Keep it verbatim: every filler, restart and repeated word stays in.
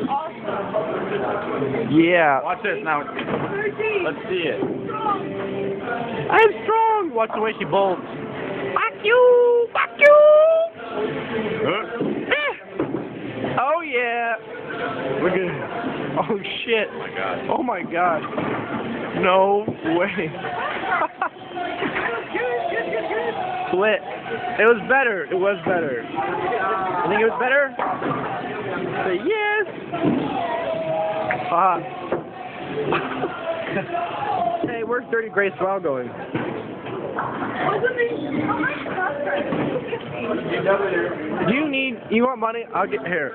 Yeah. Watch this now. Let's see it. I'm strong. Watch the way she bolts. Fuck you! Fuck you! Huh? Oh yeah. Look at it. Oh shit. Oh my god. Oh my god. No way. Split. It was better. It was better. You think it was better? Say yes. Ah. Hey, where's Dirty Grace Swell going? Do you need, you want money? I'll get here.